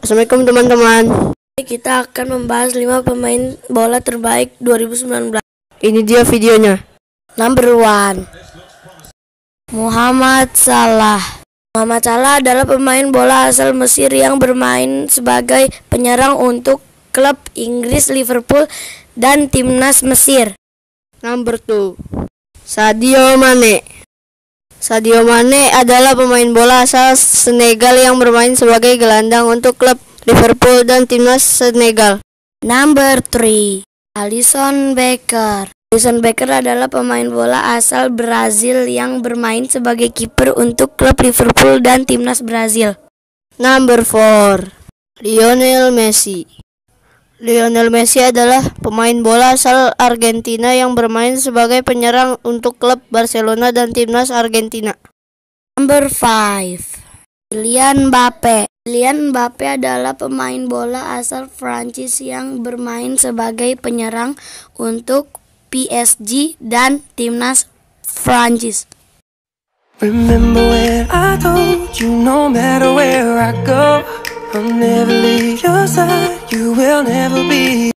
Assalamualaikum teman-teman. Kita akan membahas 5 pemain bola terbaik 2019. Ini dia videonya. Number 1, Muhammad Salah. Muhammad Salah adalah pemain bola asal Mesir yang bermain sebagai penyerang untuk klub Inggris Liverpool dan timnas Mesir. Number 2, Sadio Mane. Sadio Mane adalah pemain bola asal Senegal yang bermain sebagai gelandang untuk klub Liverpool dan timnas Senegal. Number 3, Alisson Becker. Alisson Becker adalah pemain bola asal Brazil yang bermain sebagai kiper untuk klub Liverpool dan timnas Brazil. Number 4, Lionel Messi. Lionel Messi adalah pemain bola asal Argentina yang bermain sebagai penyerang untuk klub Barcelona dan timnas Argentina. Number 5, Kylian Mbappe. Kylian Mbappe adalah pemain bola asal Prancis yang bermain sebagai penyerang untuk PSG dan timnas Prancis. Remember when I told you no matter where I go, I'll never leave your side, you will never be